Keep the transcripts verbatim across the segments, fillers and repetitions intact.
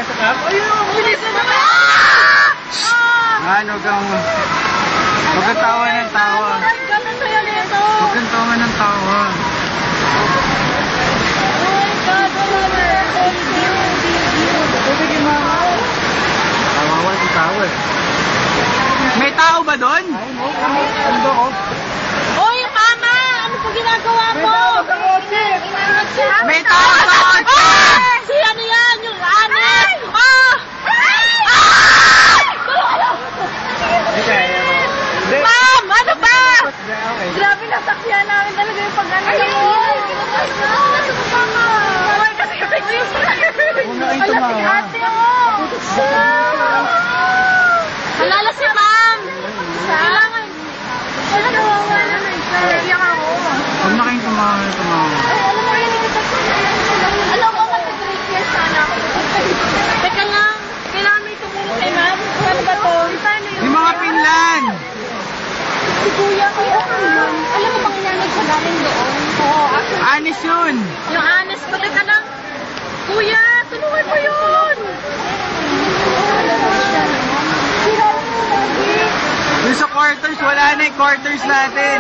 sa camp. Ayun, ang bilis na naman! Ano kang... Huwag kang tawa ng tawa. Ganun sa'yo nito. Huwag kang tawa ng tawa. Oh my God, wala na. Tubig yung mga ako. Tawawa si tawa eh. May tao ba doon? Ay, mo. Ano ba ako? Oy, mama! Ano po ginagawa mo? May tao sa kotse! Si ano yan? Yung anis! Ah! Ma'am! Ano ba? Grabe, nasakyan namin talaga yung pag-ano ng buhay. Ay, kasi kasi ko yung Huwag na kayong tumawa. ate, oh! Alala si ma'am! Kailangan. Wala nawawa na na. Naiyak ako. Huwag na kayong tumawa. Tumawa. Ay, alam mo yun, hindi kita alam mo, mag-three years sana ako. Teka lang, kailangan may tumulong kay ma'am. Ano ba to? Paano yun? Yung mga pinlan! Si kuya, kuya ka yun. Alam mo bang inanay sa galing doon? Oo, actually. Anis yun! Yung honest ko, teka lang. Kuya, tulungan mo yun! Yung sa quarters, wala na yung quarters natin.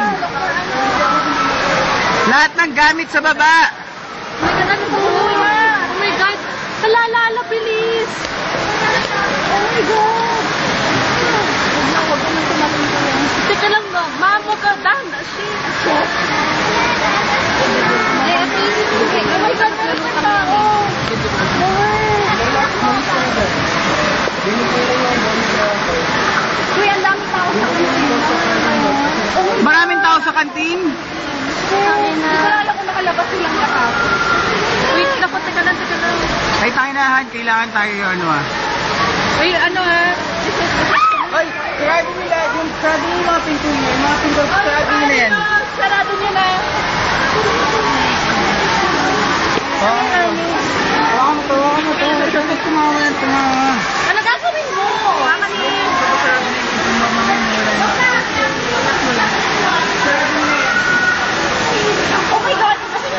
Lahat ng gamit sa baba. Oh my God, ano ba kuya? Oh my God, halalala, bilis! Oh my God! Huwag na, huwag naman tumating ko yan. Teka lang, ma. Ma'am, huwag ka. Dahan na, shit. Eh, at least, okay. Oh my God, meron pa tao. Kuya, ang dami tao sa kantin. Maraming tao sa kantin. Hindi ko alala kung nakalabas silang lakas. Wait, naku, teka lang, teka lang. Ay, tayo na, Han. Kailangan tayo yung ano ah. Ay, ano ah? Ay, sarado nila. Yung sarado yung mga pinto niya. Yung mga pinto, sarado nila yan. Sarado niya na. Oo. Tawa mo to, tawa mo to. Siyempre, tumawa yan, tumawa. Ano gagawin mo? Kakanin. Oh my God!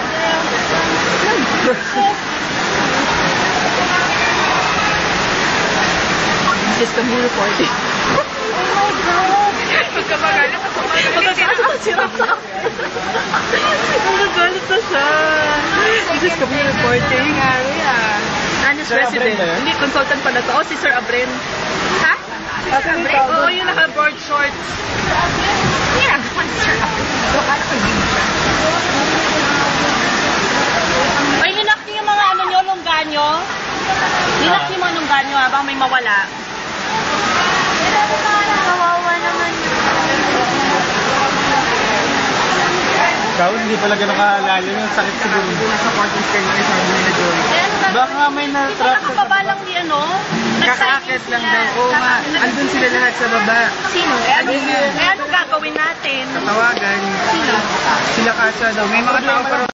Just kami reporting. Oh my God! Pagkabagalan ka sa mga. Pagkagalit na sirap sa akin. Pagkagalit na siya. Just kami reporting. Ano yan? Honest Sir resident. Abren ba yan? Hindi, consultant pala to. Oh, si Sir Abren. Ha? Sir Abren? Oo, yung naka-board shorts. Yeah, Sir Ay, linak niyo yung mga ano nyo, lungga nyo. Linak niyo yung mga lungga nyo habang may mawala. Kawawa naman yun. Ikaw, hindi pala gano'ng kalalim yung sakit siguro. Nasa quarters kayo na isang na doon. Baka may Di ba na-trap sa... nakababa lang ni ano? Kakaakit lang daw. Oo nga, andun sila lahat sa baba. Sino? Eh ano, eh, ano gagawin natin? Tawagan. Sino? Sila kasa daw. May mga tao pa